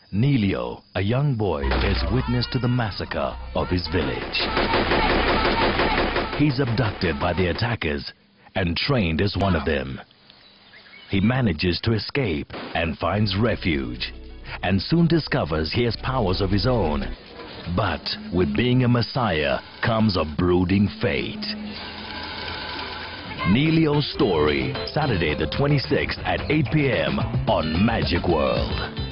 Nelio, a young boy, bears witness to the massacre of his village. He's abducted by the attackers and trained as one of them. He manages to escape and finds refuge, and soon discovers he has powers of his own. But with being a messiah comes a brooding fate. Nelio's story, Saturday the 26th at 8 p.m. on Magic World.